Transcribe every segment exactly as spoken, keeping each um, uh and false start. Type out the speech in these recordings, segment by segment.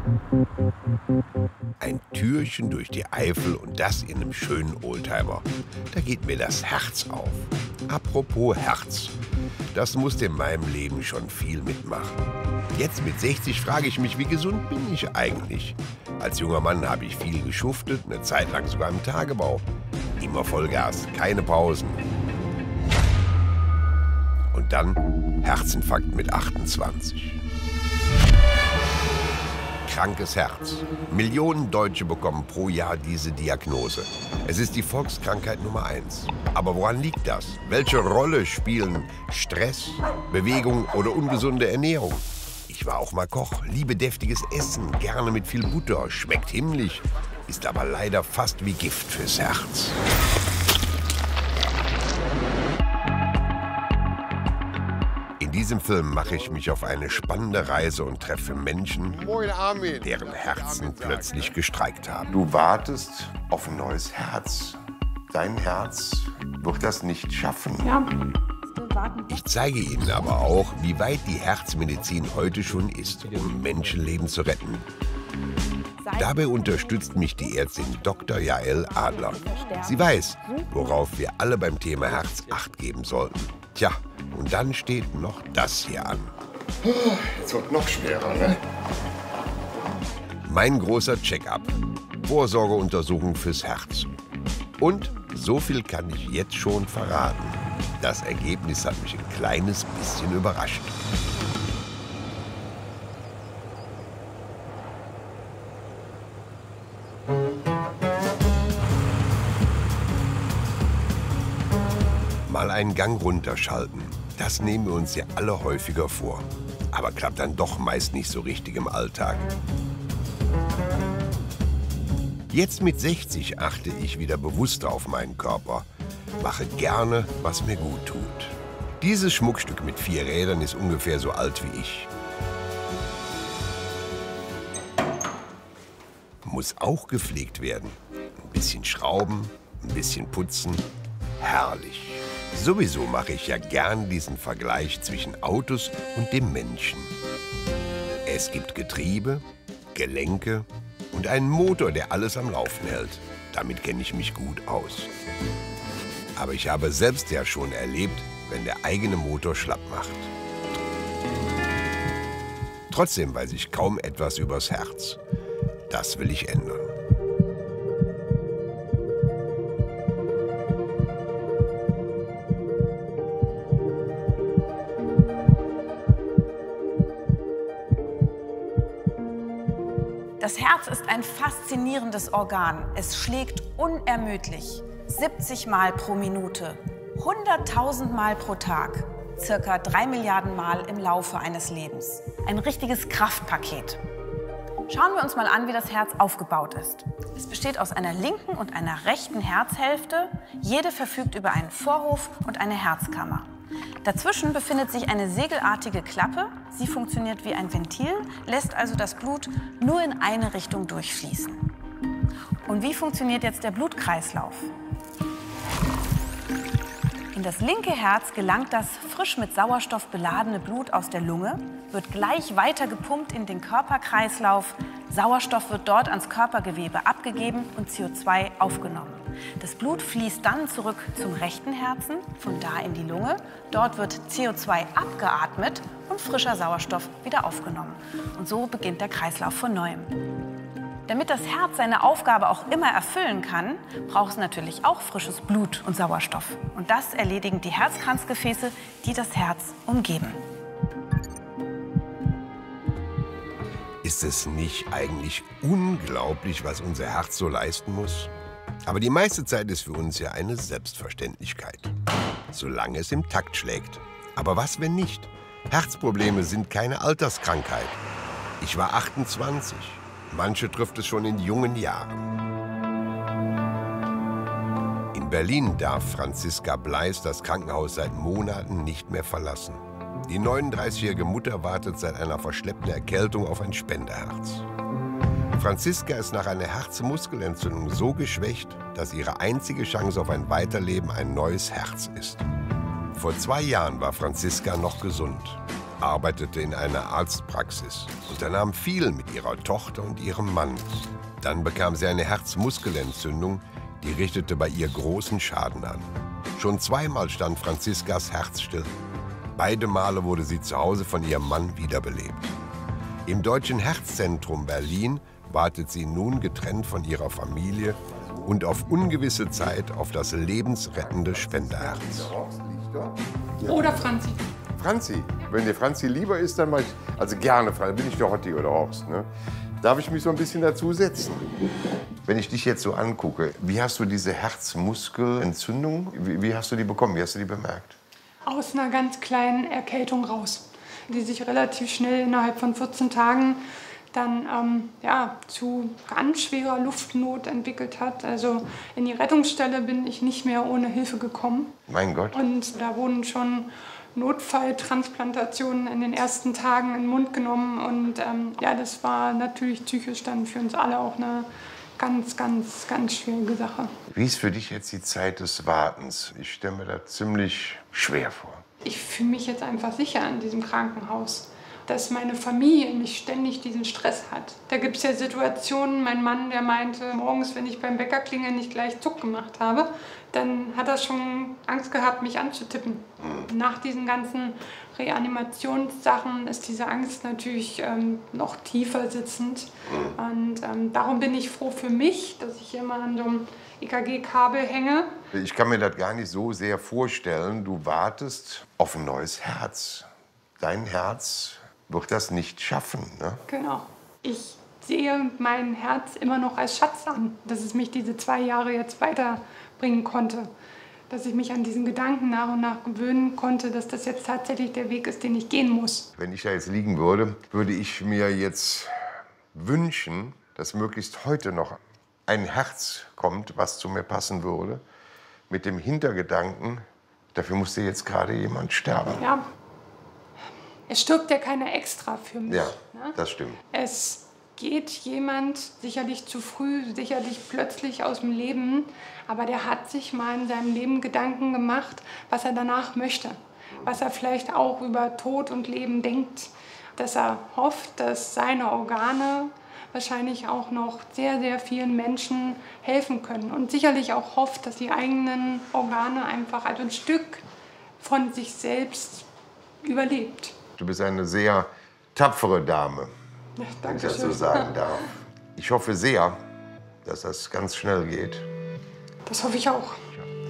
Ein Türchen durch die Eifel und das in einem schönen Oldtimer. Da geht mir das Herz auf. Apropos Herz. Das musste in meinem Leben schon viel mitmachen. Jetzt mit sechzig frage ich mich, wie gesund bin ich eigentlich? Als junger Mann habe ich viel geschuftet, eine Zeit lang sogar im Tagebau. Immer Vollgas, keine Pausen. Und dann Herzinfarkt mit achtundzwanzig. Krankes Herz. Millionen Deutsche bekommen pro Jahr diese Diagnose. Es ist die Volkskrankheit Nummer eins. Aber woran liegt das? Welche Rolle spielen Stress, Bewegung oder ungesunde Ernährung? Ich war auch mal Koch, liebe deftiges Essen, gerne mit viel Butter, schmeckt himmlisch, ist aber leider fast wie Gift fürs Herz. In diesem Film mache ich mich auf eine spannende Reise und treffe Menschen, deren Herzen plötzlich gestreikt haben. Du wartest auf ein neues Herz. Dein Herz wird das nicht schaffen. Ja. Ich zeige Ihnen aber auch, wie weit die Herzmedizin heute schon ist, um Menschenleben zu retten. Dabei unterstützt mich die Ärztin Doktor Jael Adler. Sie weiß, worauf wir alle beim Thema Herz Acht geben sollten. Tja, und dann steht noch das hier an. Jetzt wird noch schwerer, ne? Mein großer Check-up. Vorsorgeuntersuchung fürs Herz. Und so viel kann ich jetzt schon verraten. Das Ergebnis hat mich ein kleines bisschen überrascht. Mal einen Gang runterschalten. Das nehmen wir uns ja alle häufiger vor. Aber klappt dann doch meist nicht so richtig im Alltag. Jetzt mit sechzig achte ich wieder bewusster auf meinen Körper. Mache gerne, was mir gut tut. Dieses Schmuckstück mit vier Rädern ist ungefähr so alt wie ich. Muss auch gepflegt werden. Ein bisschen schrauben, ein bisschen putzen. Herrlich. Sowieso mache ich ja gern diesen Vergleich zwischen Autos und dem Menschen. Es gibt Getriebe, Gelenke und einen Motor, der alles am Laufen hält. Damit kenne ich mich gut aus. Aber ich habe selbst ja schon erlebt, wenn der eigene Motor schlapp macht. Trotzdem weiß ich kaum etwas übers Herz. Das will ich ändern. Das Herz ist ein faszinierendes Organ. Es schlägt unermüdlich. siebzig Mal pro Minute, hunderttausend Mal pro Tag, circa drei Milliarden Mal im Laufe eines Lebens. Ein richtiges Kraftpaket. Schauen wir uns mal an, wie das Herz aufgebaut ist. Es besteht aus einer linken und einer rechten Herzhälfte. Jede verfügt über einen Vorhof und eine Herzkammer. Dazwischen befindet sich eine segelartige Klappe. Sie funktioniert wie ein Ventil, lässt also das Blut nur in eine Richtung durchfließen. Und wie funktioniert jetzt der Blutkreislauf? In das linke Herz gelangt das frisch mit Sauerstoff beladene Blut aus der Lunge, wird gleich weiter gepumpt in den Körperkreislauf. Sauerstoff wird dort ans Körpergewebe abgegeben und C O zwei aufgenommen. Das Blut fließt dann zurück zum rechten Herzen, von da in die Lunge. Dort wird C O zwei abgeatmet und frischer Sauerstoff wieder aufgenommen. Und so beginnt der Kreislauf von neuem. Damit das Herz seine Aufgabe auch immer erfüllen kann, braucht es natürlich auch frisches Blut und Sauerstoff. Und das erledigen die Herzkranzgefäße, die das Herz umgeben. Ist es nicht eigentlich unglaublich, was unser Herz so leisten muss? Aber die meiste Zeit ist für uns ja eine Selbstverständlichkeit. Solange es im Takt schlägt. Aber was, wenn nicht? Herzprobleme sind keine Alterskrankheit. Ich war achtundzwanzig. Manche trifft es schon in jungen Jahren. In Berlin darf Franziska Bleis das Krankenhaus seit Monaten nicht mehr verlassen. Die neununddreißigjährige Mutter wartet seit einer verschleppten Erkältung auf ein Spenderherz. Franziska ist nach einer Herzmuskelentzündung so geschwächt, dass ihre einzige Chance auf ein Weiterleben ein neues Herz ist. Vor zwei Jahren war Franziska noch gesund. arbeitete in einer Arztpraxis, unternahm viel mit ihrer Tochter und ihrem Mann. Dann bekam sie eine Herzmuskelentzündung, die richtete bei ihr großen Schaden an. Schon zweimal stand Franziskas Herz still. Beide Male wurde sie zu Hause von ihrem Mann wiederbelebt. Im Deutschen Herzzentrum Berlin wartet sie nun getrennt von ihrer Familie und auf ungewisse Zeit auf das lebensrettende Spenderherz. Oder Franzi. Franzi. Wenn dir Franzi lieber ist, dann mach ich, also gerne, dann bin ich der Hotti oder Horst. Ne? Darf ich mich so ein bisschen dazu setzen? Wenn ich dich jetzt so angucke, wie hast du diese Herzmuskelentzündung, wie, wie hast du die bekommen, wie hast du die bemerkt? Aus einer ganz kleinen Erkältung raus, die sich relativ schnell innerhalb von vierzehn Tagen dann ähm, ja, zu ganz schwerer Luftnot entwickelt hat. Also in die Rettungsstelle bin ich nicht mehr ohne Hilfe gekommen. Mein Gott. Und da wurden schon Notfalltransplantationen in den ersten Tagen in den Mund genommen. Und ähm, ja, das war natürlich psychisch dann für uns alle auch eine ganz, ganz, ganz schwierige Sache. Wie ist für dich jetzt die Zeit des Wartens? Ich stelle mir das ziemlich schwer vor. Ich fühle mich jetzt einfach sicher in diesem Krankenhaus, dass meine Familie nicht ständig diesen Stress hat. Da gibt es ja Situationen, mein Mann, der meinte, morgens, wenn ich beim Bäcker klingeln nicht gleich Zuck gemacht habe, dann hat er schon Angst gehabt, mich anzutippen. Mhm. Nach diesen ganzen Reanimationssachen ist diese Angst natürlich ähm, noch tiefer sitzend. Mhm. Und ähm, darum bin ich froh für mich, dass ich immer an so einem E K G-Kabel hänge. Ich kann mir das gar nicht so sehr vorstellen. Du wartest auf ein neues Herz. Dein Herz wird das nicht schaffen, ne? Genau. Ich sehe mein Herz immer noch als Schatz an, dass es mich diese zwei Jahre jetzt weiterbringen konnte. Dass ich mich an diesen Gedanken nach und nach gewöhnen konnte, dass das jetzt tatsächlich der Weg ist, den ich gehen muss. Wenn ich da jetzt liegen würde, würde ich mir jetzt wünschen, dass möglichst heute noch ein Herz kommt, was zu mir passen würde, mit dem Hintergedanken, dafür musste jetzt gerade jemand sterben. Ja. Es stirbt ja keiner extra für mich. Ja, ne? Das stimmt. Es geht jemand sicherlich zu früh, sicherlich plötzlich aus dem Leben, aber der hat sich mal in seinem Leben Gedanken gemacht, was er danach möchte, was er vielleicht auch über Tod und Leben denkt, dass er hofft, dass seine Organe wahrscheinlich auch noch sehr, sehr vielen Menschen helfen können und sicherlich auch hofft, dass die eigenen Organe einfach also ein Stück von sich selbst überlebt. Du bist eine sehr tapfere Dame, Ja, wenn ich danke das so schön. sagen darf. Ich hoffe sehr, dass das ganz schnell geht. Das hoffe ich auch.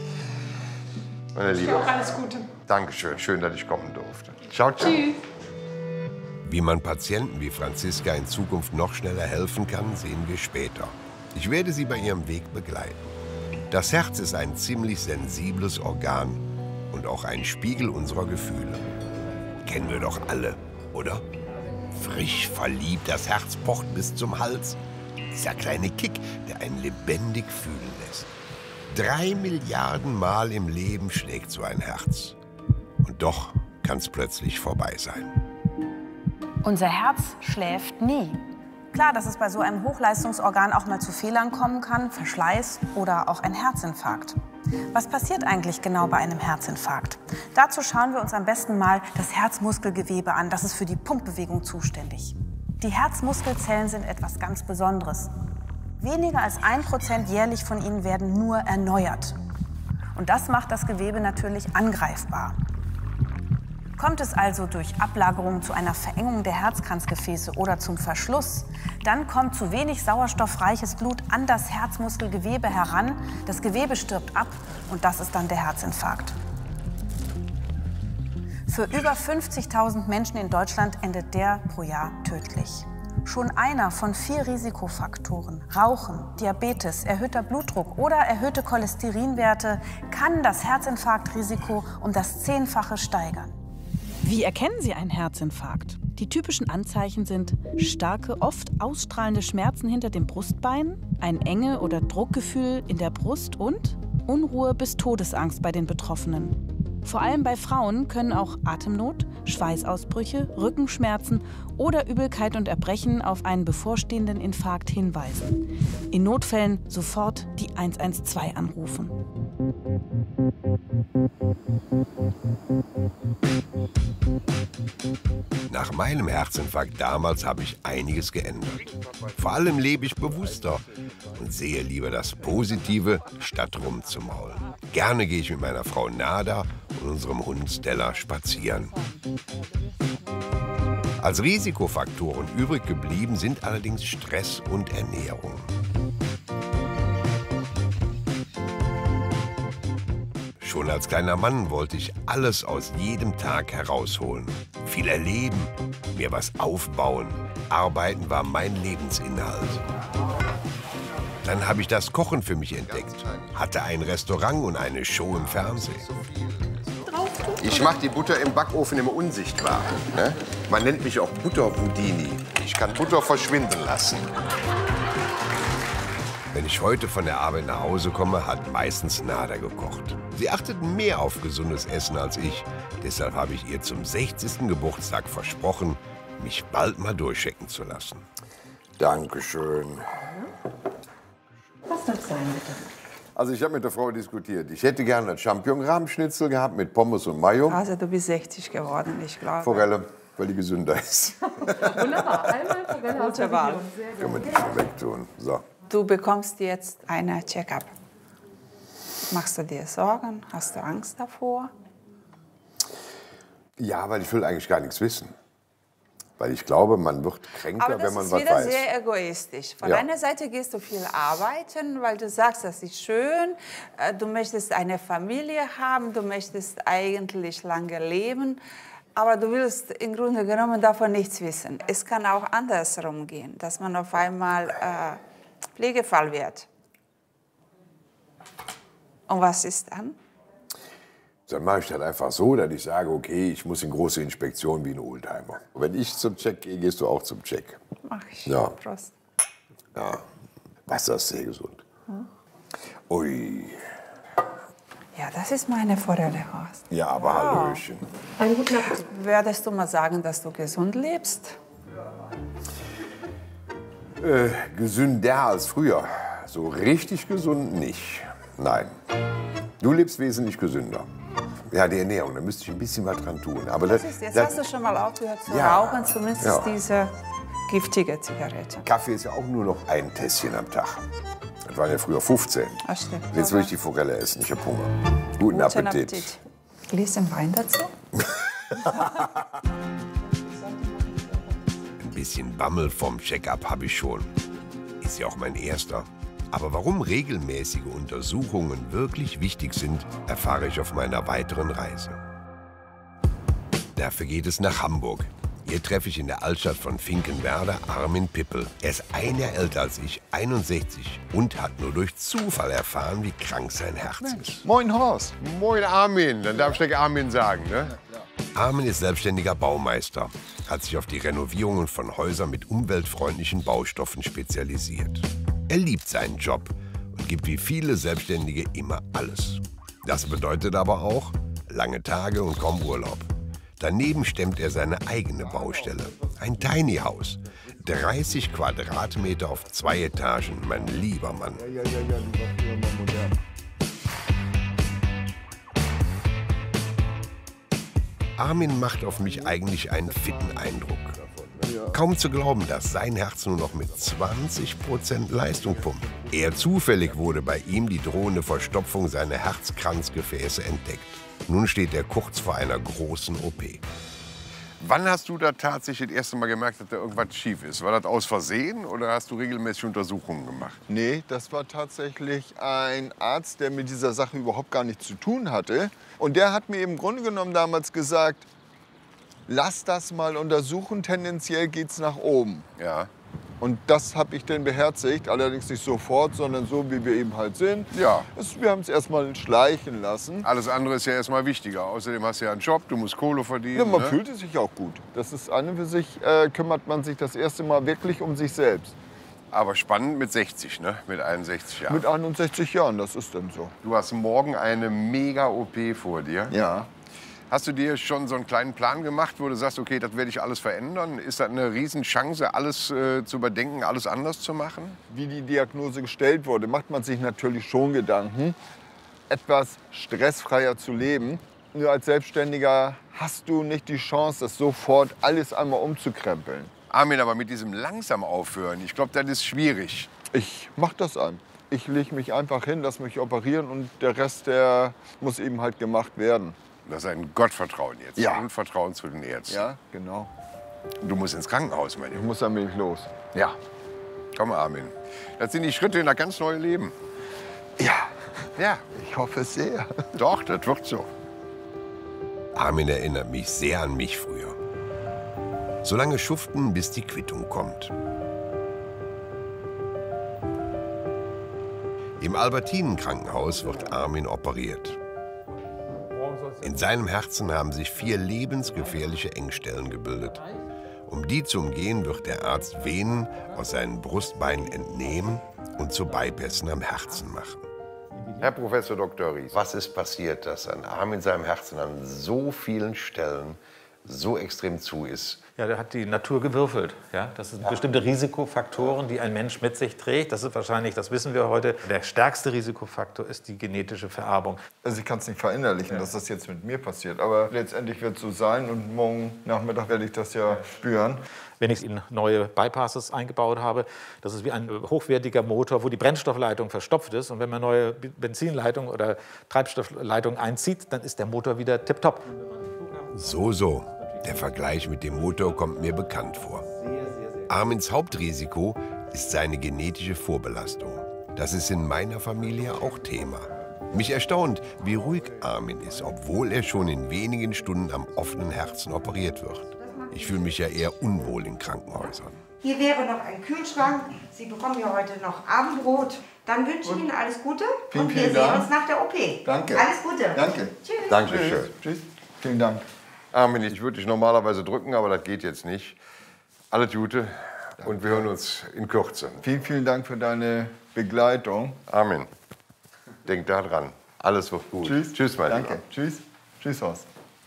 Meine Ich Liebe, auch alles Gute. Dankeschön. Schön, dass ich kommen durfte. Ciao, ciao. Tschüss. Wie man Patienten wie Franziska in Zukunft noch schneller helfen kann, sehen wir später. Ich werde sie bei ihrem Weg begleiten. Das Herz ist ein ziemlich sensibles Organ und auch ein Spiegel unserer Gefühle. Kennen wir doch alle, oder? Frisch verliebt, das Herz pocht bis zum Hals. Dieser kleine Kick, der einen lebendig fühlen lässt. Drei Milliarden Mal im Leben schlägt so ein Herz. Und doch kann es plötzlich vorbei sein. Unser Herz schläft nie. Klar, dass es bei so einem Hochleistungsorgan auch mal zu Fehlern kommen kann, Verschleiß oder auch ein Herzinfarkt. Was passiert eigentlich genau bei einem Herzinfarkt? Dazu schauen wir uns am besten mal das Herzmuskelgewebe an. Das ist für die Pumpbewegung zuständig. Die Herzmuskelzellen sind etwas ganz Besonderes. Weniger als ein Prozent jährlich von ihnen werden nur erneuert. Und das macht das Gewebe natürlich angreifbar. Kommt es also durch Ablagerung zu einer Verengung der Herzkranzgefäße oder zum Verschluss, dann kommt zu wenig sauerstoffreiches Blut an das Herzmuskelgewebe heran, das Gewebe stirbt ab und das ist dann der Herzinfarkt. Für über fünfzigtausend Menschen in Deutschland endet der pro Jahr tödlich. Schon einer von vier Risikofaktoren, Rauchen, Diabetes, erhöhter Blutdruck oder erhöhte Cholesterinwerte, kann das Herzinfarktrisiko um das Zehnfache steigern. Wie erkennen Sie einen Herzinfarkt? Die typischen Anzeichen sind starke, oft ausstrahlende Schmerzen hinter dem Brustbein, ein Enge- oder Druckgefühl in der Brust und Unruhe bis Todesangst bei den Betroffenen. Vor allem bei Frauen können auch Atemnot, Schweißausbrüche, Rückenschmerzen oder Übelkeit und Erbrechen auf einen bevorstehenden Infarkt hinweisen. In Notfällen sofort die eins eins zwei anrufen. Nach meinem Herzinfarkt damals habe ich einiges geändert. Vor allem lebe ich bewusster und sehe lieber das Positive, statt rumzumaulen. Gerne gehe ich mit meiner Frau Nada und unserem Hund Stella spazieren. Als Risikofaktoren übrig geblieben sind allerdings Stress und Ernährung. Schon als kleiner Mann wollte ich alles aus jedem Tag herausholen. Viel erleben, mir was aufbauen. Arbeiten war mein Lebensinhalt. Dann habe ich das Kochen für mich entdeckt. Hatte ein Restaurant und eine Show im Fernsehen. Ich mache die Butter im Backofen immer unsichtbar. Ne? Man nennt mich auch Butterhoudini. Ich kann Butter verschwinden lassen. Wenn ich heute von der Arbeit nach Hause komme, hat meistens Nada gekocht. Sie achtet mehr auf gesundes Essen als ich. Deshalb habe ich ihr zum sechzigsten Geburtstag versprochen, mich bald mal durchchecken zu lassen. Dankeschön. Was soll es sein, bitte? Also ich habe mit der Frau diskutiert. Ich hätte gerne ein Champignon-Rahmschnitzel gehabt mit Pommes und Mayo. Also du bist sechzig geworden, ich glaube. Forelle, weil die gesünder ist. Wunderbar, einmal Forelle aus der Region. Können wir die schon wegtun. So. Du bekommst jetzt eine Check-up. Machst du dir Sorgen? Hast du Angst davor? Ja, weil ich will eigentlich gar nichts wissen. Weil ich glaube, man wird kränker, wenn man was weiß. Aber das ist wieder sehr egoistisch. Von Ja. einer Seite gehst du viel arbeiten, weil du sagst, das ist schön, äh, du möchtest eine Familie haben, du möchtest eigentlich lange leben, aber du willst im Grunde genommen davon nichts wissen. Es kann auch andersrum gehen, dass man auf einmal äh, Pflegefall wird. Und was ist dann? Dann mache ich das einfach so, dass ich sage, okay, ich muss in große Inspektion wie ein Oldtimer. Und wenn ich zum Check gehe, gehst du auch zum Check. Mach ich. Ja. Prost. Ja, Wasser ist sehr gesund. Hm. Ui, Ja, das ist meine Forellehorst. ja, aber Hallöchen. Einen guten Appetit. Würdest du mal sagen, dass du gesund lebst? Äh, gesünder als früher. So richtig gesund nicht. Nein. Du lebst wesentlich gesünder. Ja, die Ernährung, da müsste ich ein bisschen was dran tun. Aber das, Das ist, jetzt das, hast du schon mal aufgehört zu Ja. rauchen, zumindest Ja. diese giftige Zigarette. Kaffee ist ja auch nur noch ein Tässchen am Tag. Das waren ja früher fünfzehn. Ach, stimmt. Jetzt will ich die Forelle essen, ich habe Hunger. Guten, Guten Appetit. Appetit. Gläschen Wein dazu? Ein bisschen Bammel vom Check-up habe ich schon. Ist ja auch mein erster. Aber warum regelmäßige Untersuchungen wirklich wichtig sind, erfahre ich auf meiner weiteren Reise. Dafür geht es nach Hamburg. Hier treffe ich in der Altstadt von Finkenwerder Armin Pippel. Er ist ein Jahr älter als ich, einundsechzig, und hat nur durch Zufall erfahren, wie krank sein Herz ist. Moin Horst. Moin Armin. Dann darf ich dir Armin sagen, ne? Armin ist selbstständiger Baumeister, hat sich auf die Renovierungen von Häusern mit umweltfreundlichen Baustoffen spezialisiert. Er liebt seinen Job und gibt wie viele Selbstständige immer alles. Das bedeutet aber auch lange Tage und kaum Urlaub. Daneben stemmt er seine eigene Baustelle, ein Tiny House. dreißig Quadratmeter auf zwei Etagen, mein lieber Mann. Armin macht auf mich eigentlich einen fitten Eindruck. Kaum zu glauben, dass sein Herz nur noch mit zwanzig Prozent Leistung pumpt. Eher zufällig wurde bei ihm die drohende Verstopfung seiner Herzkranzgefäße entdeckt. Nun steht er kurz vor einer großen O P. Wann hast du da tatsächlich das erste Mal gemerkt, dass da irgendwas schief ist? War das aus Versehen oder hast du regelmäßig Untersuchungen gemacht? Nee, das war tatsächlich ein Arzt, der mit dieser Sache überhaupt gar nichts zu tun hatte. Und der hat mir im Grunde genommen damals gesagt, lass das mal untersuchen, tendenziell geht's nach oben. Ja. Und das habe ich dann beherzigt, allerdings nicht sofort, sondern so, wie wir eben halt sind. Ja. Es, wir haben es erst mal schleichen lassen. Alles andere ist ja erstmal wichtiger. Außerdem hast du ja einen Job, du musst Kohle verdienen. Ja, man ne? fühlte sich auch gut. Das ist an und für sich, äh, kümmert man sich das erste Mal wirklich um sich selbst. Aber spannend mit sechzig, ne? Mit einundsechzig Jahren. Mit einundsechzig Jahren, das ist dann so. Du hast morgen eine Mega-O P vor dir. Ja. Hast du dir schon so einen kleinen Plan gemacht, wo du sagst, okay, das werde ich alles verändern? Ist das eine Riesenchance, alles äh, zu überdenken, alles anders zu machen? Wie die Diagnose gestellt wurde, macht man sich natürlich schon Gedanken, etwas stressfreier zu leben. Nur als Selbstständiger hast du nicht die Chance, das sofort alles einmal umzukrempeln. Armin, aber mit diesem langsam aufhören, ich glaube, das ist schwierig. Ich mach das an. Ich lege mich einfach hin, lass mich operieren und der Rest, der muss eben halt gemacht werden. Das ist ein Gottvertrauen jetzt. Ja. Und Vertrauen zu den Ärzten. Ja, genau. Du musst ins Krankenhaus, mein Ich Junge. muss damit los. Ja. Komm, Armin. Das sind die Schritte in das ganz neue Leben. Ja, Ja, ich hoffe es sehr. doch, das wird so. Armin erinnert mich sehr an mich früher. So lange schuften, bis die Quittung kommt. Im Albertinen-Krankenhaus wird Armin operiert. In seinem Herzen haben sich vier lebensgefährliche Engstellen gebildet. Um die zu umgehen, wird der Arzt Venen aus seinen Brustbeinen entnehmen und zu Bypässen am Herzen machen. Herr Professor Doktor Ries, was ist passiert, dass an Armin seinem Herzen an so vielen Stellen so extrem zu ist? Ja, da hat die Natur gewürfelt. Ja, das sind bestimmte Risikofaktoren, die ein Mensch mit sich trägt. Das ist wahrscheinlich, das wissen wir heute, der stärkste Risikofaktor ist die genetische Vererbung. Also ich kann es nicht verinnerlichen, ja, dass das jetzt mit mir passiert. Aber letztendlich wird es so sein und morgen Nachmittag werde ich das ja spüren. Wenn ich in neue Bypasses eingebaut habe, das ist wie ein hochwertiger Motor, wo die Brennstoffleitung verstopft ist. Und wenn man neue Benzinleitung oder Treibstoffleitung einzieht, dann ist der Motor wieder tipptopp. So, so. Der Vergleich mit dem Motor kommt mir bekannt vor. Armins Hauptrisiko ist seine genetische Vorbelastung. Das ist in meiner Familie auch Thema. Mich erstaunt, wie ruhig Armin ist, obwohl er schon in wenigen Stunden am offenen Herzen operiert wird. Ich fühle mich ja eher unwohl in Krankenhäusern. Hier wäre noch ein Kühlschrank. Sie bekommen ja heute noch Abendbrot. Dann wünsche ich Ihnen alles Gute. Vielen, und wir vielen sehen Dank. uns nach der O P. Danke. Alles Gute. Danke. Tschüss. Dankeschön. Tschüss. Vielen Dank. Armin, ich würde dich normalerweise drücken, aber das geht jetzt nicht. Alles Gute und wir hören uns in Kürze. Vielen, vielen Dank für deine Begleitung. Armin, denk da dran. Alles wird gut. Tschüss. Tschüss, mein Danke. Lieber. Tschüss. Tschüss, Horst.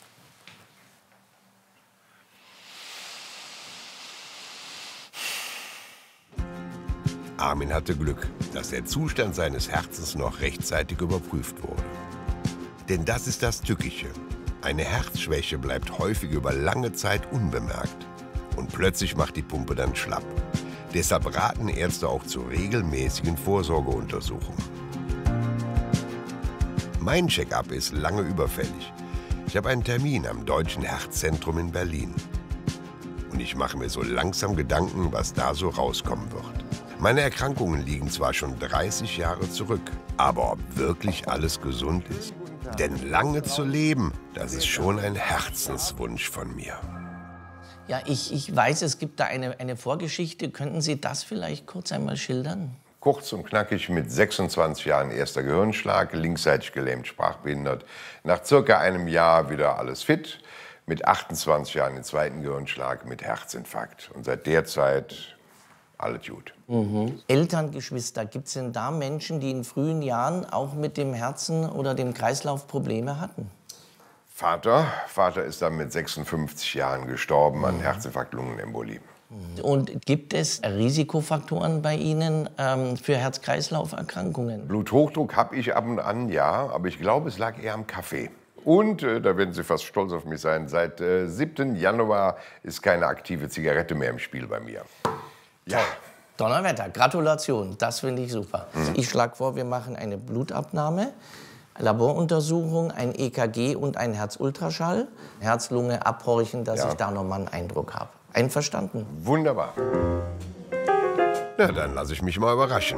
Armin hatte Glück, dass der Zustand seines Herzens noch rechtzeitig überprüft wurde. Denn das ist das Tückische. Eine Herzschwäche bleibt häufig über lange Zeit unbemerkt. Und plötzlich macht die Pumpe dann schlapp. Deshalb raten Ärzte auch zu regelmäßigen Vorsorgeuntersuchungen. Mein Check-up ist lange überfällig. Ich habe einen Termin am Deutschen Herzzentrum in Berlin. Und ich mache mir so langsam Gedanken, was da so rauskommen wird. Meine Erkrankungen liegen zwar schon dreißig Jahre zurück, aber ob wirklich alles gesund ist? Denn lange zu leben, das ist schon ein Herzenswunsch von mir. Ja, ich, ich weiß, es gibt da eine, eine Vorgeschichte. Könnten Sie das vielleicht kurz einmal schildern? Kurz und knackig mit sechsundzwanzig Jahren erster Gehirnschlag, linksseitig gelähmt, sprachbehindert. Nach circa einem Jahr wieder alles fit. Mit achtundzwanzig Jahren den zweiten Gehirnschlag mit Herzinfarkt. Und seit der Zeit alles gut. Mhm. Eltern, Geschwister, gibt es denn da Menschen, die in frühen Jahren auch mit dem Herzen oder dem Kreislauf Probleme hatten? Vater, Vater ist dann mit sechsundfünfzig Jahren gestorben an Herzinfarkt, Lungenembolie. Und gibt es Risikofaktoren bei Ihnen ähm, für Herz-Kreislauf-Erkrankungen? Bluthochdruck habe ich ab und an, ja, aber ich glaube, es lag eher am Kaffee. Und, äh, da werden Sie fast stolz auf mich sein, seit äh, siebten Januar ist keine aktive Zigarette mehr im Spiel bei mir. Ja. Donnerwetter, Gratulation, das finde ich super. Mhm. Ich schlage vor, wir machen eine Blutabnahme, Laboruntersuchung, ein E K G und ein Herzultraschall. Herz-Lunge abhorchen, dass Ja. ich da noch mal einen Eindruck habe. Einverstanden? Wunderbar. Na, dann lasse ich mich mal überraschen.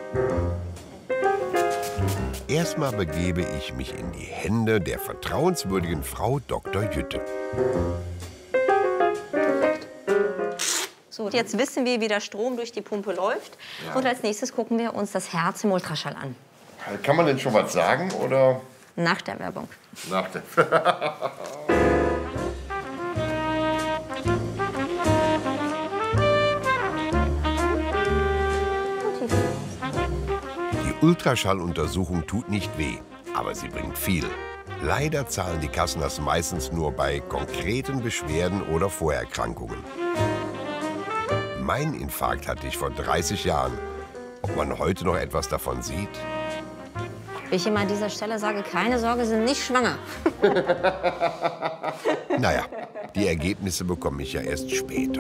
Erstmal begebe ich mich in die Hände der vertrauenswürdigen Frau Doktor Jütte. So, jetzt wissen wir, wie der Strom durch die Pumpe läuft. Ja. Und als nächstes gucken wir uns das Herz im Ultraschall an. Kann man denn schon was sagen, oder? Nach der Werbung. Nach der... Die Ultraschalluntersuchung tut nicht weh, aber sie bringt viel. Leider zahlen die Kassen das meistens nur bei konkreten Beschwerden oder Vorerkrankungen. Mein Infarkt hatte ich vor dreißig Jahren. Ob man heute noch etwas davon sieht? Ich immer an dieser Stelle sage, keine Sorge, sind nicht schwanger. Naja, die Ergebnisse bekomme ich ja erst später.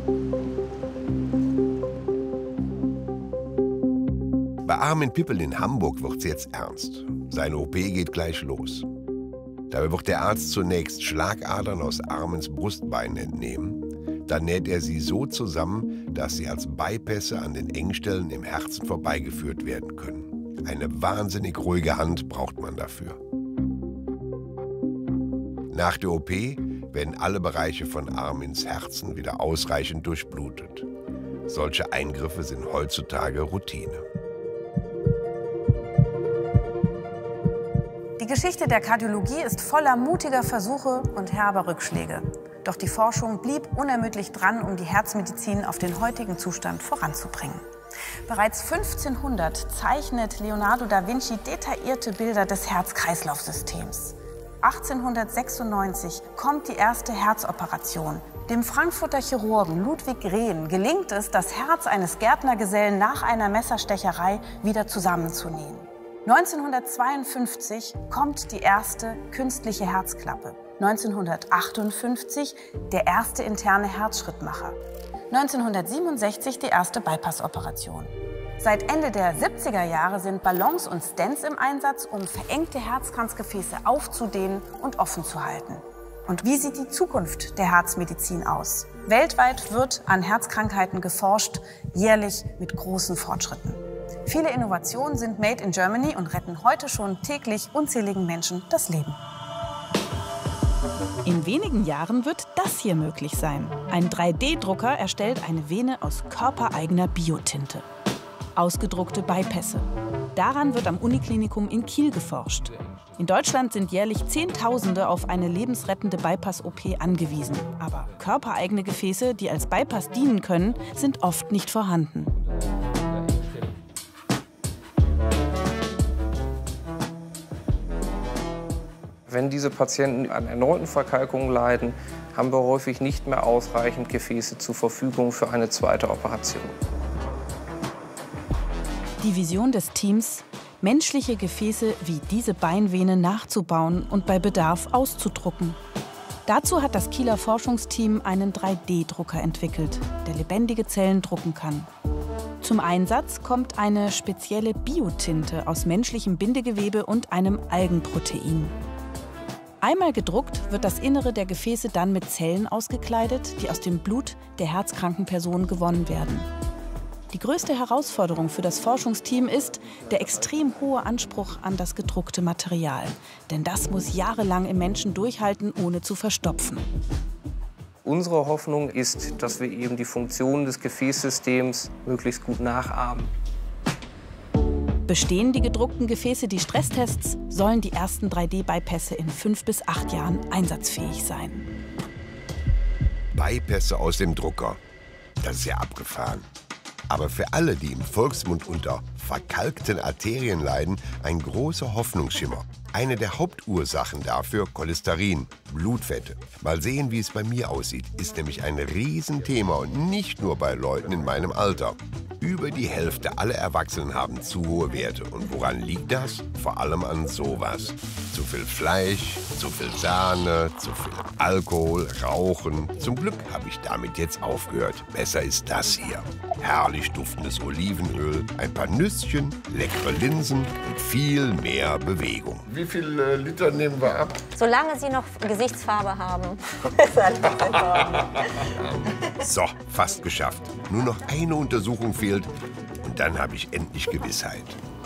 Bei Armin Pippel in Hamburg wird's jetzt ernst. Seine O P geht gleich los. Dabei wird der Arzt zunächst Schlagadern aus Armins Brustbeinen entnehmen. Dann näht er sie so zusammen, dass sie als Bypässe an den Engstellen im Herzen vorbeigeführt werden können. Eine wahnsinnig ruhige Hand braucht man dafür. Nach der O P werden alle Bereiche von Armins Herzen wieder ausreichend durchblutet. Solche Eingriffe sind heutzutage Routine. Die Geschichte der Kardiologie ist voller mutiger Versuche und herber Rückschläge. Doch die Forschung blieb unermüdlich dran, um die Herzmedizin auf den heutigen Zustand voranzubringen. Bereits fünfzehnhundert zeichnet Leonardo da Vinci detaillierte Bilder des Herz-Kreislauf-Systems. achtzehnhundertsechsundneunzig kommt die erste Herzoperation. Dem Frankfurter Chirurgen Ludwig Rehn gelingt es, das Herz eines Gärtnergesellen nach einer Messerstecherei wieder zusammenzunähen. neunzehnhundertzweiundfünfzig kommt die erste künstliche Herzklappe. neunzehnhundertachtundfünfzig der erste interne Herzschrittmacher. neunzehnhundertsiebenundsechzig die erste Bypass-Operation. Seit Ende der siebziger Jahre sind Ballons und Stents im Einsatz, um verengte Herzkranzgefäße aufzudehnen und offen zu halten. Und wie sieht die Zukunft der Herzmedizin aus? Weltweit wird an Herzkrankheiten geforscht, jährlich mit großen Fortschritten. Viele Innovationen sind made in Germany und retten heute schon täglich unzähligen Menschen das Leben. In wenigen Jahren wird das hier möglich sein. Ein drei D Drucker erstellt eine Vene aus körpereigener Biotinte. Ausgedruckte Bypässe. Daran wird am Uniklinikum in Kiel geforscht. In Deutschland sind jährlich Zehntausende auf eine lebensrettende Bypass-O P angewiesen. Aber körpereigene Gefäße, die als Bypass dienen können, sind oft nicht vorhanden. Wenn diese Patienten an erneuten Verkalkungen leiden, haben wir häufig nicht mehr ausreichend Gefäße zur Verfügung für eine zweite Operation. Die Vision des Teams: menschliche Gefäße wie diese Beinvene nachzubauen und bei Bedarf auszudrucken. Dazu hat das Kieler Forschungsteam einen drei D Drucker entwickelt, der lebendige Zellen drucken kann. Zum Einsatz kommt eine spezielle Biotinte aus menschlichem Bindegewebe und einem Algenprotein. Einmal gedruckt wird das Innere der Gefäße dann mit Zellen ausgekleidet, die aus dem Blut der herzkranken Person gewonnen werden. Die größte Herausforderung für das Forschungsteam ist der extrem hohe Anspruch an das gedruckte Material. Denn das muss jahrelang im Menschen durchhalten, ohne zu verstopfen. Unsere Hoffnung ist, dass wir eben die Funktionen des Gefäßsystems möglichst gut nachahmen. Bestehen die gedruckten Gefäße die Stresstests, sollen die ersten drei D Bypässe in fünf bis acht Jahren einsatzfähig sein. Bypässe aus dem Drucker. Das ist ja abgefahren. Aber für alle, die im Volksmund unter verkalkten Arterien leiden, ein großer Hoffnungsschimmer. Eine der Hauptursachen dafür Cholesterin, Blutfette. Mal sehen, wie es bei mir aussieht, ist nämlich ein Riesenthema und nicht nur bei Leuten in meinem Alter. Über die Hälfte aller Erwachsenen haben zu hohe Werte. Und woran liegt das? Vor allem an sowas. Zu viel Fleisch, zu viel Sahne, zu viel Alkohol, Rauchen. Zum Glück habe ich damit jetzt aufgehört. Besser ist das hier. Herrlich duftendes Olivenöl, ein paar Nüsschen, leckere Linsen und viel mehr Bewegung. Wie viel äh, Liter nehmen wir ab? Solange Sie noch Gesichtsfarbe haben. So, fast geschafft. Nur noch eine Untersuchung fehlt und dann habe ich endlich Gewissheit.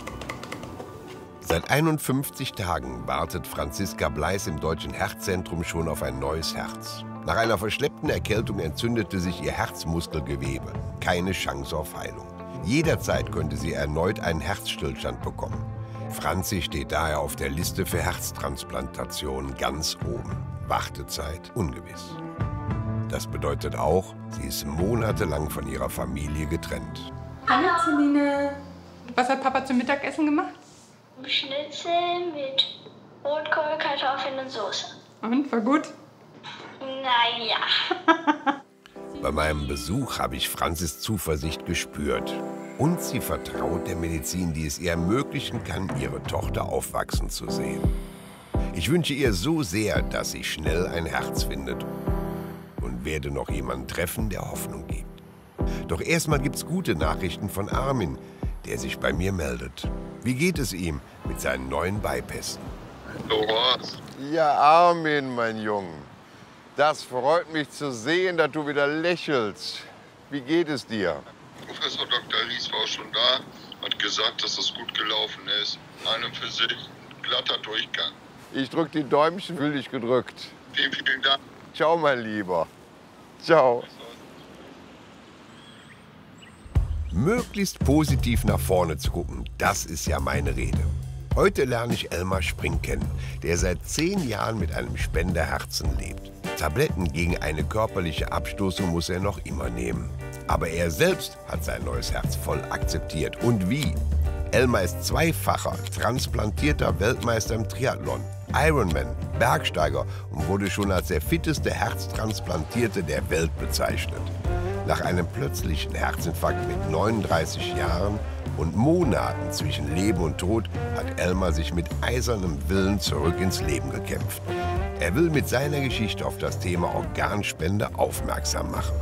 Seit einundfünfzig Tagen wartet Franziska Bleis im Deutschen Herzzentrum schon auf ein neues Herz. Nach einer verschleppten Erkältung entzündete sich ihr Herzmuskelgewebe. Keine Chance auf Heilung. Jederzeit könnte sie erneut einen Herzstillstand bekommen. Franzi steht daher auf der Liste für Herztransplantation ganz oben. Wartezeit ungewiss. Das bedeutet auch, sie ist monatelang von ihrer Familie getrennt. Hallo Celine. Was hat Papa zum Mittagessen gemacht? Schnitzel mit Rotkohl, Kartoffeln und Soße. Und, war gut? Naja. Bei meinem Besuch habe ich Franzis Zuversicht gespürt. Und sie vertraut der Medizin, die es ihr ermöglichen kann, ihre Tochter aufwachsen zu sehen. Ich wünsche ihr so sehr, dass sie schnell ein Herz findet. Und werde noch jemanden treffen, der Hoffnung gibt. Doch erstmal gibt's gute Nachrichten von Armin, der sich bei mir meldet. Wie geht es ihm mit seinen neuen Beipässen? Hallo Horst. Ja, Armin, mein Junge. Das freut mich zu sehen, dass du wieder lächelst. Wie geht es dir? Professor Doktor Ries war schon da, hat gesagt, dass das gut gelaufen ist. An und für sich ein glatter Durchgang. Ich drück die Däumchen, fühl dich gedrückt. Vielen, vielen Dank. Ciao, mein Lieber. Ciao. Möglichst positiv nach vorne zu gucken, das ist ja meine Rede. Heute lerne ich Elmar Spring kennen, der seit zehn Jahren mit einem Spenderherzen lebt. Tabletten gegen eine körperliche Abstoßung muss er noch immer nehmen. Aber er selbst hat sein neues Herz voll akzeptiert. Und wie? Elmar ist zweifacher, transplantierter Weltmeister im Triathlon, Ironman, Bergsteiger und wurde schon als der fitteste Herztransplantierte der Welt bezeichnet. Nach einem plötzlichen Herzinfarkt mit neununddreißig Jahren und Monaten zwischen Leben und Tod hat Elmar sich mit eisernem Willen zurück ins Leben gekämpft. Er will mit seiner Geschichte auf das Thema Organspende aufmerksam machen.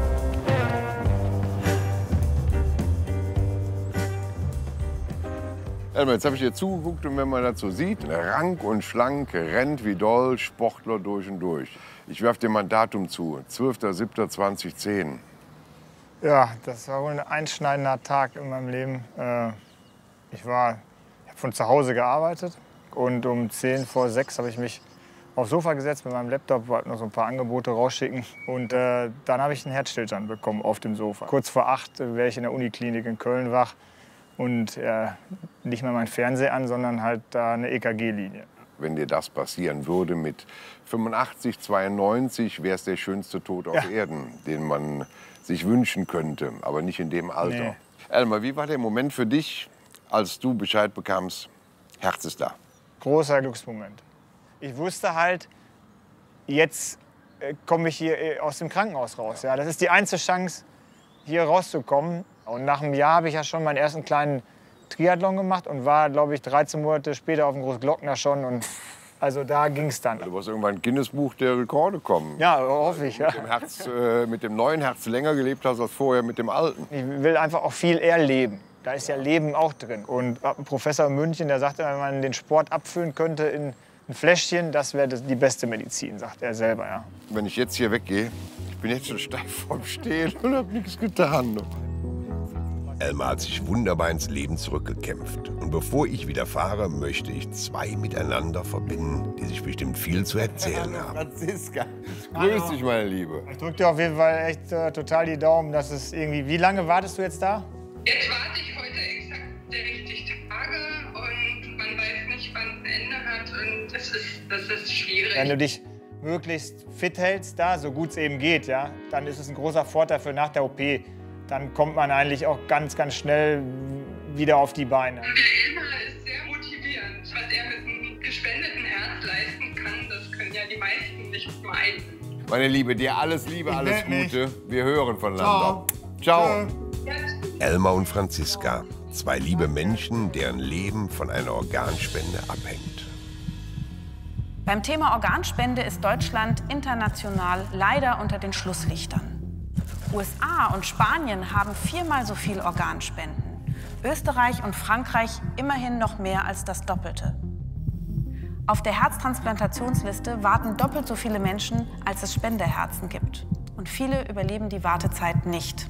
Elmar, jetzt habe ich dir zugeguckt und wenn man das so sieht, rank und schlank, rennt wie doll, Sportler durch und durch. Ich werfe dir mal ein Datum zu, zwölfter siebter zweitausendzehn. Ja, das war wohl ein einschneidender Tag in meinem Leben. Ich war, ich habe von zu Hause gearbeitet und um zehn vor sechs habe ich mich aufs Sofa gesetzt mit meinem Laptop, wollte noch so ein paar Angebote rausschicken. Und äh, dann habe ich einen Herzstillstand bekommen auf dem Sofa. Kurz vor acht wäre ich in der Uniklinik in Köln wach und äh, nicht mehr mein Fernseher an, sondern halt da eine E K G-Linie. Wenn dir das passieren würde mit fünfundachtzig, zweiundneunzig, wäre es der schönste Tod auf ja. Erden, den man sich wünschen könnte, aber nicht in dem Alter. Nee. Elmar, wie war der Moment für dich, als du Bescheid bekamst, Herz ist da? Großer Glücksmoment. Ich wusste halt, jetzt äh, komme ich hier äh, aus dem Krankenhaus raus. Ja? Das ist die einzige Chance, hier rauszukommen. Und nach einem Jahr habe ich ja schon meinen ersten kleinen Triathlon gemacht und war, glaube ich, dreizehn Monate später auf dem Großglockner schon. Und also da ging es dann. Du wirst irgendwann ein Guinness-Buch der Rekorde kommen. Ja, hoffe ich. Ja. Mit dem, Herz, äh, mit dem neuen Herz länger gelebt hast als vorher mit dem alten. Ich will einfach auch viel eher leben. Da ist ja Leben auch drin. Und ein Professor in München, der sagte, wenn man den Sport abfüllen könnte in ein Fläschchen, das wäre die beste Medizin, sagt er selber. Ja. Wenn ich jetzt hier weggehe, ich bin jetzt schon steif vorm Stehen und habe nichts getan. Elmar hat sich wunderbar ins Leben zurückgekämpft. Und bevor ich wieder fahre, möchte ich zwei miteinander verbinden, die sich bestimmt viel zu erzählen haben. Franziska, grüß dich, meine Liebe. Ich drücke dir auf jeden Fall echt äh, total die Daumen, dass es irgendwie... Wie lange wartest du jetzt da? Jetzt warte ich heute exakt sechzig Tage und man weiß nicht, wann es ein Ende hat und das ist, das ist schwierig. Wenn du dich möglichst fit hältst, da, so gut es eben geht, ja, dann ist es ein großer Vorteil für nach der O P. Dann kommt man eigentlich auch ganz, ganz schnell wieder auf die Beine. Der Elmar ist sehr motivierend. Was er mit einem gespendeten Herz leisten kann, das können ja die meisten nicht meiden. Meine Liebe, dir alles Liebe, alles Gute. Wir hören voneinander. Ciao. Ciao. Elmar und Franziska, zwei liebe Menschen, deren Leben von einer Organspende abhängt. Beim Thema Organspende ist Deutschland international leider unter den Schlusslichtern. U S A und Spanien haben viermal so viel Organspenden. Österreich und Frankreich immerhin noch mehr als das Doppelte. Auf der Herztransplantationsliste warten doppelt so viele Menschen, als es Spenderherzen gibt. Und viele überleben die Wartezeit nicht.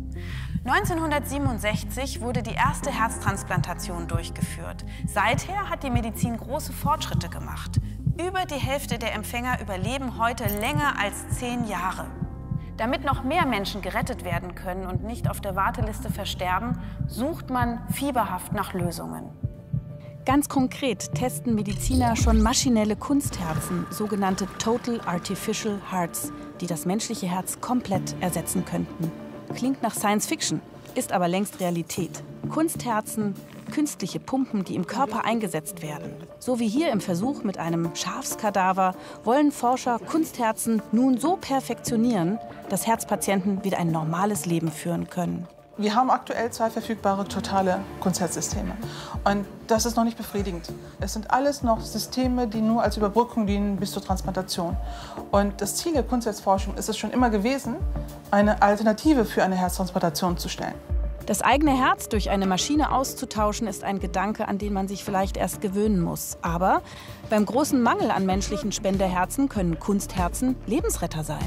neunzehnhundertsiebenundsechzig wurde die erste Herztransplantation durchgeführt. Seither hat die Medizin große Fortschritte gemacht. Über die Hälfte der Empfänger überleben heute länger als zehn Jahre. Damit noch mehr Menschen gerettet werden können und nicht auf der Warteliste versterben, sucht man fieberhaft nach Lösungen. Ganz konkret testen Mediziner schon maschinelle Kunstherzen, sogenannte Total Artificial Hearts, die das menschliche Herz komplett ersetzen könnten. Klingt nach Science Fiction, ist aber längst Realität. Kunstherzen künstliche Pumpen, die im Körper eingesetzt werden. So wie hier im Versuch mit einem Schafskadaver wollen Forscher Kunstherzen nun so perfektionieren, dass Herzpatienten wieder ein normales Leben führen können. Wir haben aktuell zwei verfügbare totale Kunstherzsysteme. Und das ist noch nicht befriedigend. Es sind alles noch Systeme, die nur als Überbrückung dienen bis zur Transplantation. Und das Ziel der Kunstherzforschung ist es schon immer gewesen, eine Alternative für eine Herztransplantation zu stellen. Das eigene Herz durch eine Maschine auszutauschen, ist ein Gedanke, an den man sich vielleicht erst gewöhnen muss. Aber beim großen Mangel an menschlichen Spenderherzen können Kunstherzen Lebensretter sein.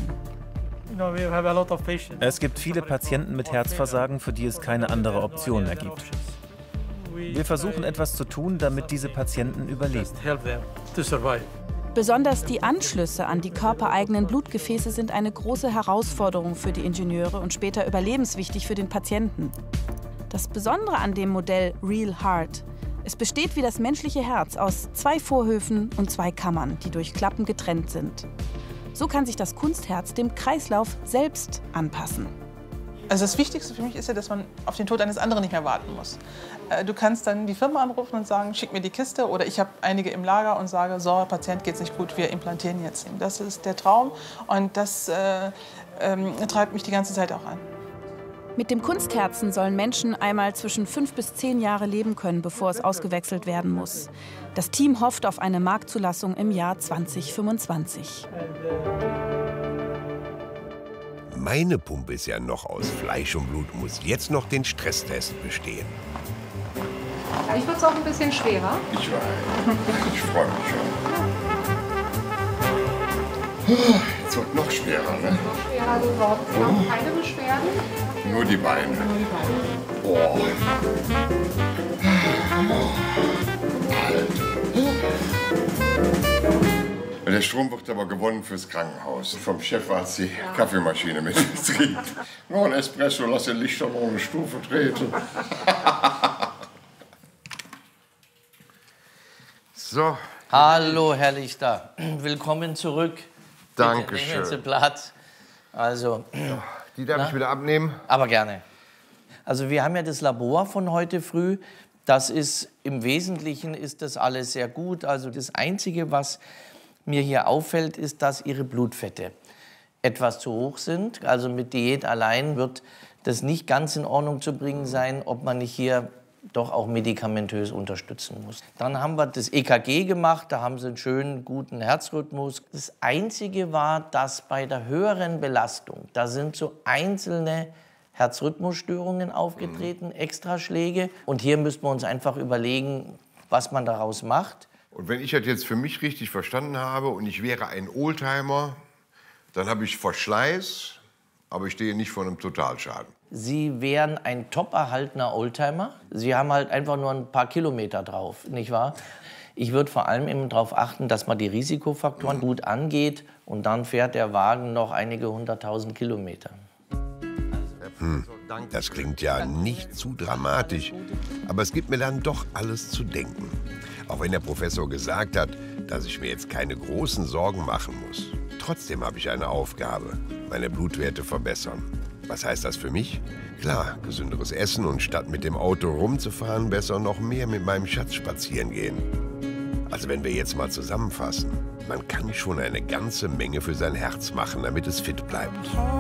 Es gibt viele Patienten mit Herzversagen, für die es keine andere Option ergibt. Wir versuchen etwas zu tun, damit diese Patienten überleben. Besonders die Anschlüsse an die körpereigenen Blutgefäße sind eine große Herausforderung für die Ingenieure und später überlebenswichtig für den Patienten. Das Besondere an dem Modell Real Heart: Es besteht wie das menschliche Herz aus zwei Vorhöfen und zwei Kammern, die durch Klappen getrennt sind. So kann sich das Kunstherz dem Kreislauf selbst anpassen. Also das Wichtigste für mich ist ja, dass man auf den Tod eines anderen nicht mehr warten muss. Du kannst dann die Firma anrufen und sagen, schick mir die Kiste, oder ich habe einige im Lager und sage, so, Patient geht's nicht gut, wir implantieren jetzt. Das ist der Traum und das äh, ähm, treibt mich die ganze Zeit auch an. Mit dem Kunstherzen sollen Menschen einmal zwischen fünf bis zehn Jahre leben können, bevor es ausgewechselt werden muss. Das Team hofft auf eine Marktzulassung im Jahr zweitausendfünfundzwanzig. Meine Pumpe ist ja noch aus Fleisch und Blut, muss jetzt noch den Stresstest bestehen. Ich würde es auch ein bisschen schwerer. Ich weiß. Ich freue mich schon. Jetzt wird noch schwerer, ne? Noch schwerer geworden. Sie haben keine Beschwerden? Nur die Beine. Nur die Beine. Oh. Alter. Der Strom wird aber gewonnen fürs Krankenhaus. Vom Chefarzt die Kaffeemaschine mitgetrieben. Nur ein Espresso, lass den Licht doch noch eine Stufe treten. So. Hallo, Herr Lichter. Willkommen zurück. Dankeschön. Nehmen Sie Platz. Also, die darf na? ich wieder abnehmen? Aber gerne. Also wir haben ja das Labor von heute früh. Das ist im Wesentlichen ist das alles sehr gut. Also das Einzige, was mir hier auffällt, ist, dass Ihre Blutfette etwas zu hoch sind. Also mit Diät allein wird das nicht ganz in Ordnung zu bringen sein, ob man nicht hier doch auch medikamentös unterstützen muss. Dann haben wir das E K G gemacht, da haben sie einen schönen, guten Herzrhythmus. Das Einzige war, dass bei der höheren Belastung, da sind so einzelne Herzrhythmusstörungen aufgetreten, mhm. Extraschläge. Und hier müssen wir uns einfach überlegen, was man daraus macht. Und wenn ich das jetzt für mich richtig verstanden habe und ich wäre ein Oldtimer, dann habe ich Verschleiß, aber ich stehe nicht vor einem Totalschaden. Sie wären ein top erhaltener Oldtimer. Sie haben halt einfach nur ein paar Kilometer drauf, nicht wahr? Ich würde vor allem eben darauf achten, dass man die Risikofaktoren gut angeht und dann fährt der Wagen noch einige hunderttausend Kilometer. Hm, das klingt ja nicht zu dramatisch, aber es gibt mir dann doch alles zu denken. Auch wenn der Professor gesagt hat, dass ich mir jetzt keine großen Sorgen machen muss. Trotzdem habe ich eine Aufgabe, meine Blutwerte verbessern. Was heißt das für mich? Klar, gesünderes Essen und statt mit dem Auto rumzufahren, besser noch mehr mit meinem Schatz spazieren gehen. Also wenn wir jetzt mal zusammenfassen, man kann schon eine ganze Menge für sein Herz machen, damit es fit bleibt.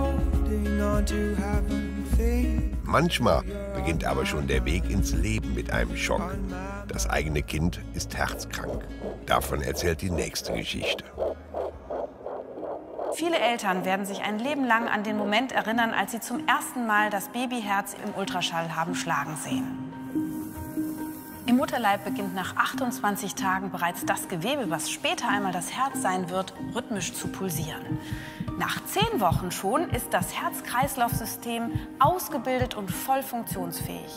Manchmal beginnt aber schon der Weg ins Leben mit einem Schock. Das eigene Kind ist herzkrank. Davon erzählt die nächste Geschichte. Viele Eltern werden sich ein Leben lang an den Moment erinnern, als sie zum ersten Mal das Babyherz im Ultraschall haben schlagen sehen. Im Mutterleib beginnt nach achtundzwanzig Tagen bereits das Gewebe, was später einmal das Herz sein wird, rhythmisch zu pulsieren. Nach zehn Wochen schon ist das Herz-Kreislauf-System ausgebildet und voll funktionsfähig.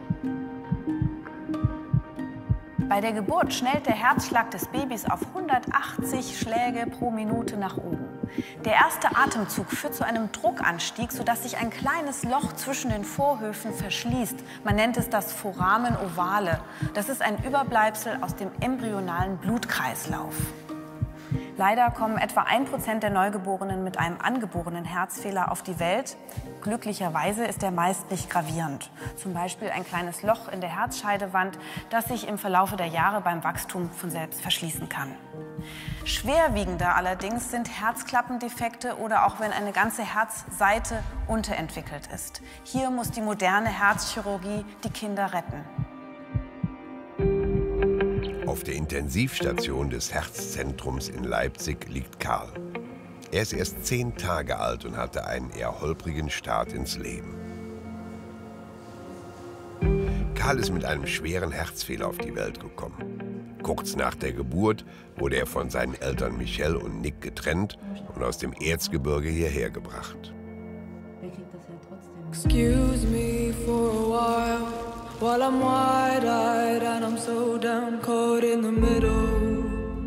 Bei der Geburt schnellt der Herzschlag des Babys auf hundertachtzig Schläge pro Minute nach oben. Der erste Atemzug führt zu einem Druckanstieg, sodass sich ein kleines Loch zwischen den Vorhöfen verschließt. Man nennt es das Foramen ovale. Das ist ein Überbleibsel aus dem embryonalen Blutkreislauf. Leider kommen etwa ein Prozent der Neugeborenen mit einem angeborenen Herzfehler auf die Welt. Glücklicherweise ist er meist nicht gravierend. Zum Beispiel ein kleines Loch in der Herzscheidewand, das sich im Verlaufe der Jahre beim Wachstum von selbst verschließen kann. Schwerwiegender allerdings sind Herzklappendefekte oder auch wenn eine ganze Herzseite unterentwickelt ist. Hier muss die moderne Herzchirurgie die Kinder retten. Auf der Intensivstation des Herzzentrums in Leipzig liegt Karl. Er ist erst zehn Tage alt und hatte einen eher holprigen Start ins Leben. Karl ist mit einem schweren Herzfehler auf die Welt gekommen. Kurz nach der Geburt wurde er von seinen Eltern Michelle und Nick getrennt und aus dem Erzgebirge hierher gebracht. Excuse me for a while, while I'm wide-eyed and I'm so damn caught in the middle.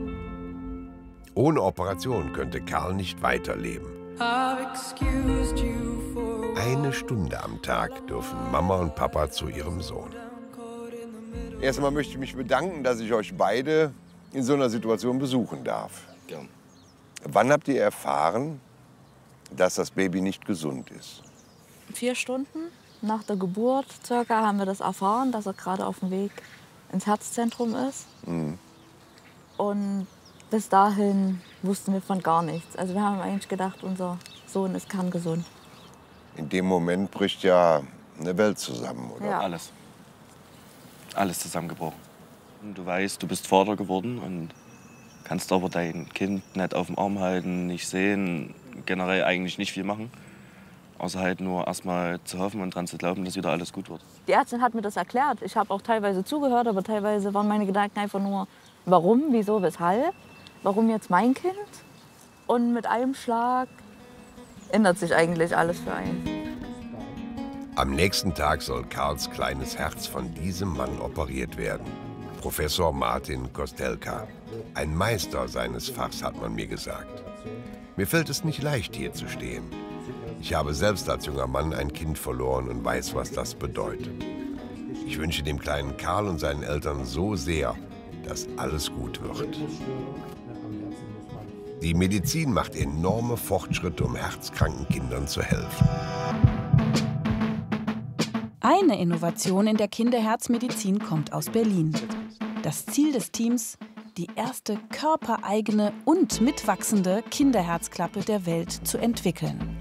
Ohne Operation könnte Karl nicht weiterleben. I've excused you for Eine Stunde am Tag dürfen Mama und Papa zu ihrem Sohn. Erst einmal möchte ich mich bedanken, dass ich euch beide in so einer Situation besuchen darf. Gern. Wann habt ihr erfahren, dass das Baby nicht gesund ist? Vier Stunden nach der Geburt circa haben wir das erfahren, dass er gerade auf dem Weg ins Herzzentrum ist. Mhm. Und bis dahin wussten wir von gar nichts. Also wir haben eigentlich gedacht, unser Sohn ist kerngesund. In dem Moment bricht ja eine Welt zusammen, oder? Ja. Alles. Alles zusammengebrochen. Du weißt, du bist Vater geworden und kannst aber dein Kind nicht auf dem Arm halten, nicht sehen, generell eigentlich nicht viel machen. Außer halt nur erstmal zu hoffen und dran zu glauben, dass wieder alles gut wird. Die Ärztin hat mir das erklärt. Ich habe auch teilweise zugehört, aber teilweise waren meine Gedanken einfach nur, warum, wieso, weshalb, warum jetzt mein Kind? Und mit einem Schlag ändert sich eigentlich alles für einen. Am nächsten Tag soll Karls kleines Herz von diesem Mann operiert werden. Professor Martin Kostelka. Ein Meister seines Fachs, hat man mir gesagt. Mir fällt es nicht leicht, hier zu stehen. Ich habe selbst als junger Mann ein Kind verloren und weiß, was das bedeutet. Ich wünsche dem kleinen Karl und seinen Eltern so sehr, dass alles gut wird. Die Medizin macht enorme Fortschritte, um herzkranken Kindern zu helfen. Eine Innovation in der Kinderherzmedizin kommt aus Berlin. Das Ziel des Teams: die erste körpereigene und mitwachsende Kinderherzklappe der Welt zu entwickeln.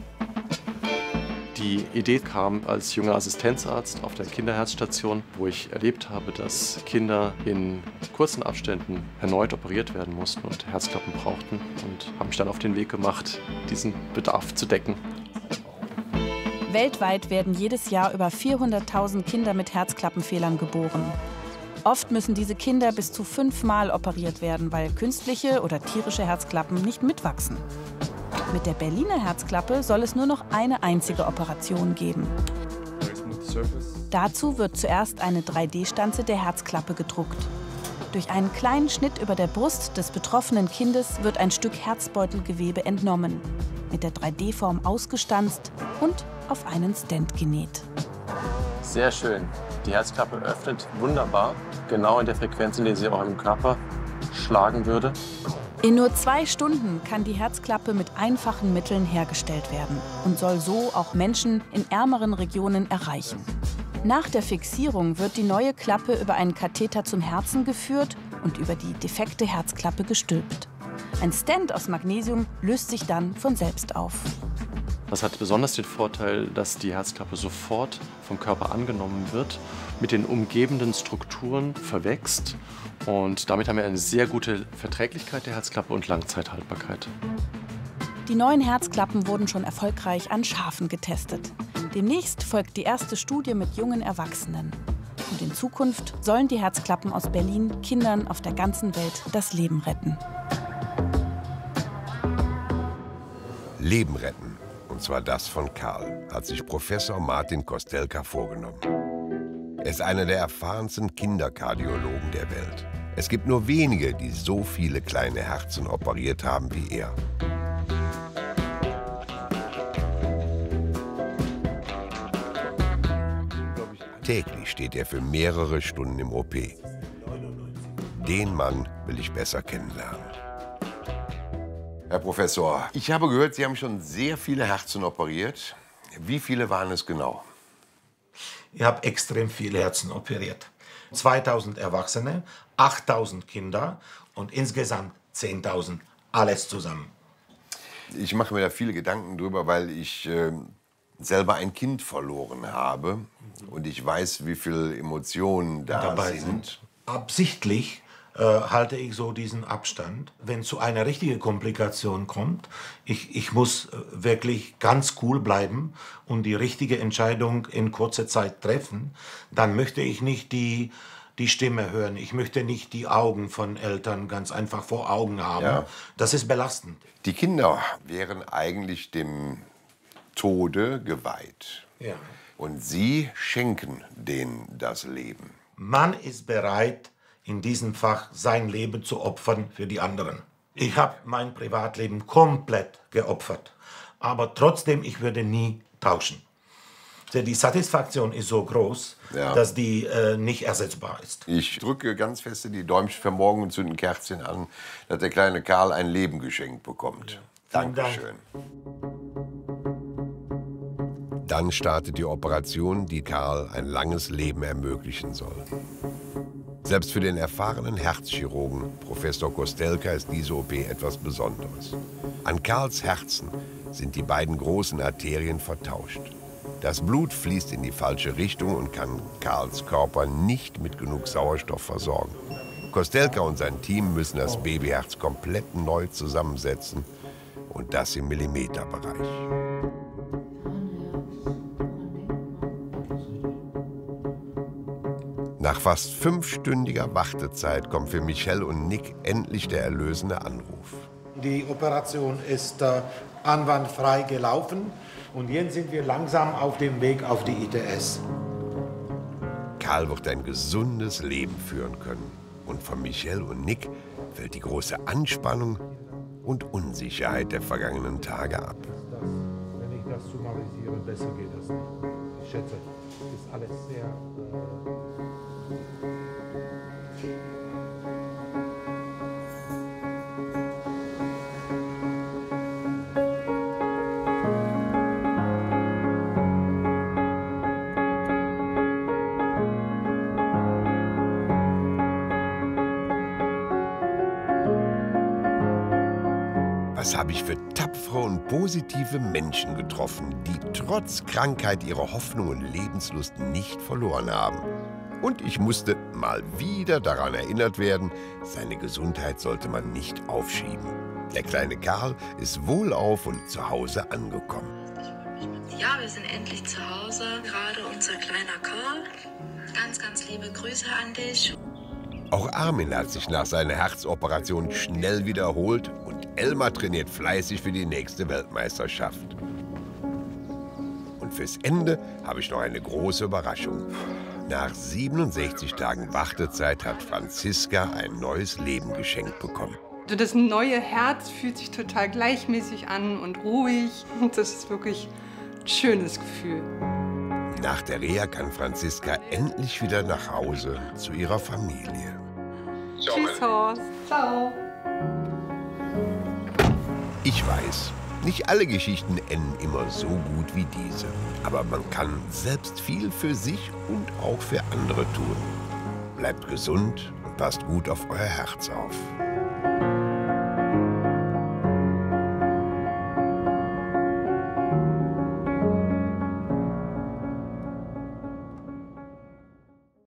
Die Idee kam als junger Assistenzarzt auf der Kinderherzstation, wo ich erlebt habe, dass Kinder in kurzen Abständen erneut operiert werden mussten und Herzklappen brauchten, und habe mich dann auf den Weg gemacht, diesen Bedarf zu decken. Weltweit werden jedes Jahr über vierhunderttausend Kinder mit Herzklappenfehlern geboren. Oft müssen diese Kinder bis zu fünfmal operiert werden, weil künstliche oder tierische Herzklappen nicht mitwachsen. Mit der Berliner Herzklappe soll es nur noch eine einzige Operation geben. Dazu wird zuerst eine drei D Stanze der Herzklappe gedruckt. Durch einen kleinen Schnitt über der Brust des betroffenen Kindes wird ein Stück Herzbeutelgewebe entnommen, mit der drei D Form ausgestanzt und auf einen Stent genäht. Sehr schön. Die Herzklappe öffnet wunderbar, genau in der Frequenz, in der sie auch im Körper schlagen würde. In nur zwei Stunden kann die Herzklappe mit einfachen Mitteln hergestellt werden und soll so auch Menschen in ärmeren Regionen erreichen. Nach der Fixierung wird die neue Klappe über einen Katheter zum Herzen geführt und über die defekte Herzklappe gestülpt. Ein Stent aus Magnesium löst sich dann von selbst auf. Das hat besonders den Vorteil, dass die Herzklappe sofort vom Körper angenommen wird, mit den umgebenden Strukturen verwächst. Und damit haben wir eine sehr gute Verträglichkeit der Herzklappe und Langzeithaltbarkeit. Die neuen Herzklappen wurden schon erfolgreich an Schafen getestet. Demnächst folgt die erste Studie mit jungen Erwachsenen. Und in Zukunft sollen die Herzklappen aus Berlin Kindern auf der ganzen Welt das Leben retten. Leben retten, und zwar das von Karl, hat sich Professor Martin Kostelka vorgenommen. Er ist einer der erfahrensten Kinderkardiologen der Welt. Es gibt nur wenige, die so viele kleine Herzen operiert haben wie er. Täglich steht er für mehrere Stunden im O P. Den Mann will ich besser kennenlernen. Herr Professor, ich habe gehört, Sie haben schon sehr viele Herzen operiert. Wie viele waren es genau? Ich habe extrem viele Herzen operiert. zweitausend Erwachsene, achttausend Kinder und insgesamt zehntausend. Alles zusammen. Ich mache mir da viele Gedanken drüber, weil ich äh, selber ein Kind verloren habe. Und ich weiß, wie viele Emotionen da dabei sind. sind. Absichtlich äh, halte ich so diesen Abstand. Wenn zu einer richtigen Komplikation kommt, ich, ich muss äh, wirklich ganz cool bleiben und die richtige Entscheidung in kurzer Zeit treffen, dann möchte ich nicht die, die Stimme hören. Ich möchte nicht die Augen von Eltern ganz einfach vor Augen haben. Ja. Das ist belastend. Die Kinder wären eigentlich dem Tode geweiht. Ja. Und Sie schenken denen das Leben. Man ist bereit, in diesem Fach sein Leben zu opfern für die anderen. Ich habe mein Privatleben komplett geopfert. Aber trotzdem, ich würde nie tauschen. Die Satisfaktion ist so groß, Ja. dass die äh, nicht ersetzbar ist. Ich drücke ganz fest die Däumchen für morgen und zünde ein Kerzchen an, dass der kleine Karl ein Leben geschenkt bekommt. Vielen Dank. Dankeschön. Dann startet die Operation, die Karl ein langes Leben ermöglichen soll. Selbst für den erfahrenen Herzchirurgen Professor Kostelka ist diese O P etwas Besonderes. An Karls Herzen sind die beiden großen Arterien vertauscht. Das Blut fließt in die falsche Richtung und kann Karls Körper nicht mit genug Sauerstoff versorgen. Kostelka und sein Team müssen das Babyherz komplett neu zusammensetzen und das im Millimeterbereich. Nach fast fünfstündiger Wartezeit kommt für Michelle und Nick endlich der erlösende Anruf. Die Operation ist äh, einwandfrei gelaufen und jetzt sind wir langsam auf dem Weg auf die I T S. Karl wird ein gesundes Leben führen können. Und von Michelle und Nick fällt die große Anspannung und Unsicherheit der vergangenen Tage ab. Wenn ich das summarisiere, besser geht das nicht. Ich schätze, es ist alles sehr... Äh Was habe ich für tapfere und positive Menschen getroffen, die trotz Krankheit ihre Hoffnung und Lebenslust nicht verloren haben. Und ich musste mal wieder daran erinnert werden, seine Gesundheit sollte man nicht aufschieben. Der kleine Karl ist wohlauf und zu Hause angekommen. Ja, wir sind endlich zu Hause. Gerade unser kleiner Karl. Ganz, ganz liebe Grüße an dich. Auch Armin hat sich nach seiner Herzoperation schnell wiederholt und Elmar trainiert fleißig für die nächste Weltmeisterschaft. Und fürs Ende habe ich noch eine große Überraschung. Nach siebenundsechzig Tagen Wartezeit hat Franziska ein neues Leben geschenkt bekommen. Das neue Herz fühlt sich total gleichmäßig an und ruhig. Und das ist wirklich ein schönes Gefühl. Nach der Reha kann Franziska endlich wieder nach Hause zu ihrer Familie. Tschüss, Horst. Ciao. Ich weiß, nicht alle Geschichten enden immer so gut wie diese. Aber man kann selbst viel für sich und auch für andere tun. Bleibt gesund und passt gut auf euer Herz auf.